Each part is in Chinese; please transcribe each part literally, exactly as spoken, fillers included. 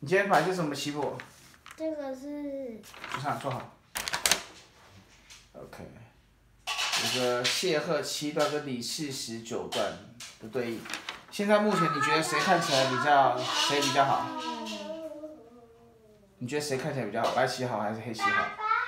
你今天排是什么棋谱？ 这个是。 你看，坐好。OK。这个谢赫七段跟李世石九段的对应。现在目前你觉得谁看起来比较谁比较好？你觉得谁看起来比较好？白棋好还是黑棋好？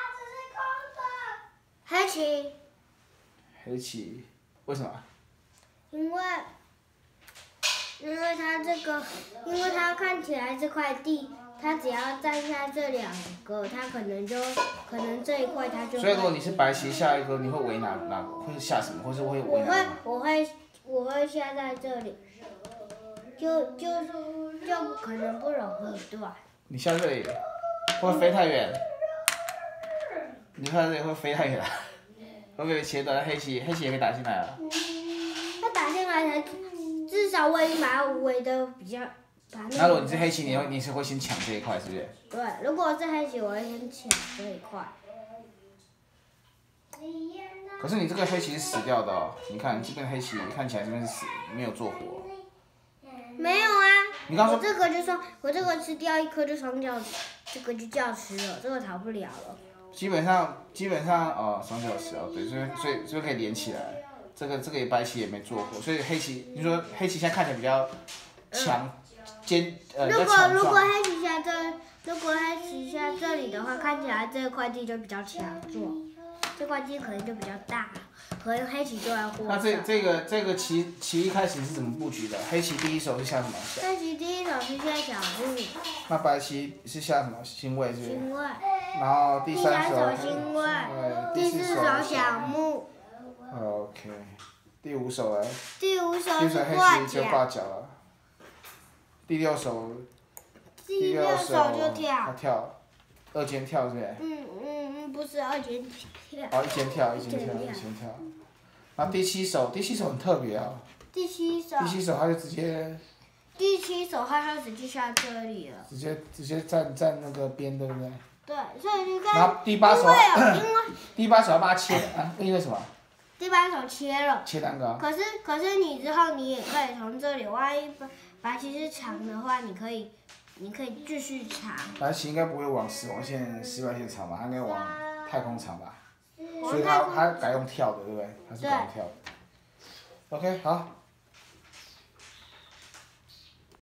黑棋。 黑棋，为什么？ 因为，因为它这个，因为它看起来这块地，它只要占下这两个，它可能就可能这一块它就。 所以如果你是白棋下一个，你会围哪哪会下什么，或是会围哪个？ 我会我会我会下在这里，就就就可能不容易断。 你下这里，会飞太远。你看这里会飞太远，会不会切断？黑棋黑棋也可以打进来啊。 它打进来才至少我已经把它围的比较。 那如果你是黑棋，你会你是会先抢这一块，是不是？ 对，如果是黑棋，我会先抢这一块。 可是你这个黑棋是死掉的哦，你看这边黑棋看起来这边是死，没有做活。 没有啊。 你刚说我这个就说，我这个吃掉一颗就双脚，这个就叫吃了，这个逃不了了。 基本上基本上哦，双脚石哦，对，所以所以所以可以连起来。这个这个白棋也没做活，所以黑棋，你说黑棋现在看起来比较强。嗯尖呃， 如果如果黑棋下这，如果黑棋下这里的话，看起来这块地就比较强壮，这块地可能就比较大，可能黑棋就要获胜。 那这这个这个棋棋一开始是怎么布局的？黑棋第一手是下什么？ 黑棋第一手是下小步。 那白棋是下什么？星位是不是？ 星位。 然后第三手星位， 第四手小目。 OK， 第五手呢？ 第五手是挂角。挂角了。第六手， 第六手就跳， 他跳，二尖跳是不是？ 嗯嗯嗯，不是二尖跳。 哦，一尖跳，一尖跳，一尖跳。然后第七手，第七手很特别啊。 第七手。 第七手他就直接。 第七手他就直接下这里了。 直接直接站站那个边，对不对？ 对，所以你看。 然后第八手， 因为第八手要把它切啊，因为什么？ 第八手切了。 切蛋糕。 可是可是你之后你也可以从这里，万一把白棋是长的话，你可以你可以继续长。 白棋应该不会往死亡线、失败线长吧？它应该往太空长吧？所以它它改用跳的，对不对？它是改用跳的。OK， 好。